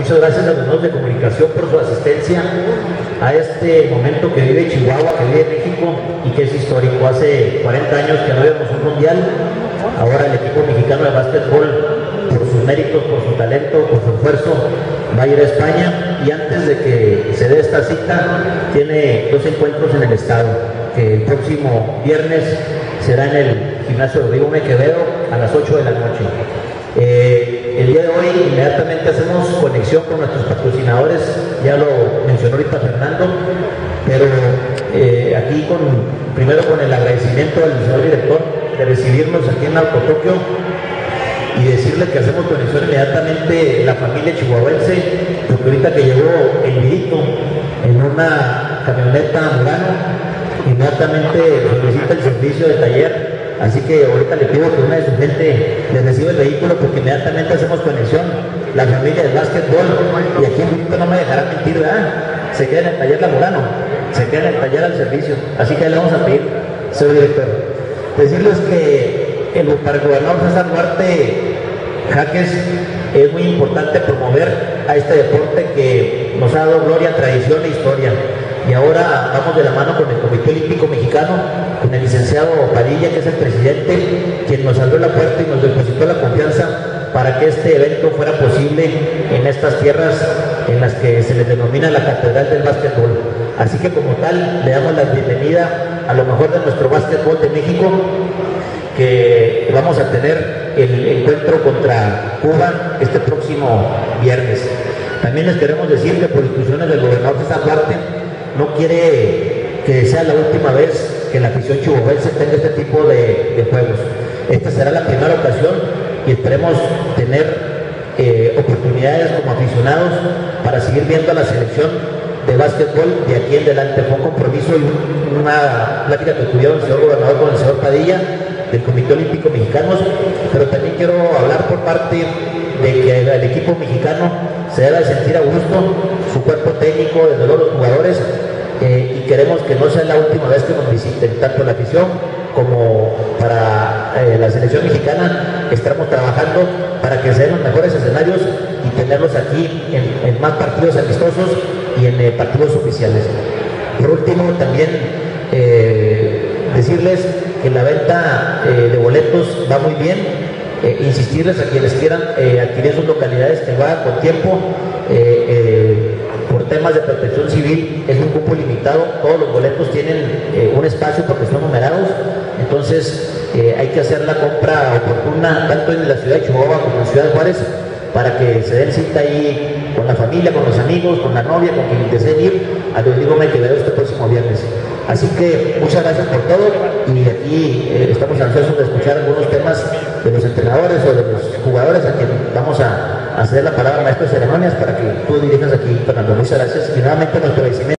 muchas gracias a los medios de comunicación por su asistencia a este momento que vive Chihuahua, que vive México y que es histórico. Hace 40 años que no habíamos un mundial, ahora el equipo mexicano de básquetbol, por sus méritos, por su talento, por su esfuerzo, va a ir a España, y antes de que se dé esta cita, tiene 2 encuentros en el estado, que el próximo viernes será en el gimnasio Rodrigo M. Quevedo a las 8 de la noche. El día de hoy inmediatamente hacemos conexión con nuestros patrocinadores, ya lo mencionó ahorita Fernando, pero aquí primero con el agradecimiento al señor director de recibirnos aquí en Autotokio y decirle que hacemos conexión inmediatamente la familia chihuahuense, porque ahorita que llegó el Vidito en una camioneta Murano, inmediatamente solicita el servicio de taller. Así que ahorita le pido que una de su gente le reciba el vehículo, porque inmediatamente hacemos conexión, la familia del básquetbol, y aquí en México no me dejará mentir, ¿verdad? Se queda en el taller Lamurano, se queda en el taller al servicio, así que le vamos a pedir, señor director, decirles que para el gobernador César Duarte Jaques es muy importante promover a este deporte que nos ha dado gloria, tradición e historia. Y ahora vamos de la mano con el Comité Olímpico Mexicano, con el licenciado Padilla, que es el presidente, quien nos abrió la puerta y nos depositó la confianza para que este evento fuera posible en estas tierras en las que se les denomina la Catedral del Básquetbol. Así que como tal, le damos la bienvenida a lo mejor de nuestro básquetbol de México, que vamos a tener el encuentro contra Cuba este próximo viernes. También les queremos decir que por instrucciones del gobernador César Duarte no quiere que sea la última vez que la afición chihuahuense tenga este tipo de juegos. Esta será la primera ocasión y esperemos tener oportunidades como aficionados para seguir viendo a la selección de básquetbol de aquí en adelante. Fue un compromiso y una plática que tuvieron el señor gobernador con el señor Padilla del Comité Olímpico Mexicano, pero también quiero hablar por parte de que el equipo mexicano se debe sentir a gusto, su cuerpo técnico, desde luego los jugadores, y queremos que no sea la última vez que nos visiten, tanto la afición como para la selección mexicana. Estamos trabajando para que se den los mejores escenarios y tenerlos aquí en más partidos amistosos y en partidos oficiales. Por último, también decirles que la venta de boletos va muy bien. Insistirles a quienes quieran adquirir sus localidades que lo hagan con tiempo. Por temas de protección civil es un cupo limitado, todos los boletos tienen un espacio porque son numerados, entonces hay que hacer la compra oportuna tanto en la ciudad de Chihuahua como en Ciudad Juárez, para que se den cita ahí con la familia, con los amigos, con la novia, con quien deseen ir a Rodrigo M. Quevedo este próximo viernes. Así que muchas gracias por todo, y aquí estamos ansiosos de escuchar algunos temas de los entrenadores o de los jugadores, a quien vamos a ceder la palabra al maestro de ceremonias para que tú dirijas aquí, Fernando. Muchas gracias y nuevamente nuestro agradecimiento.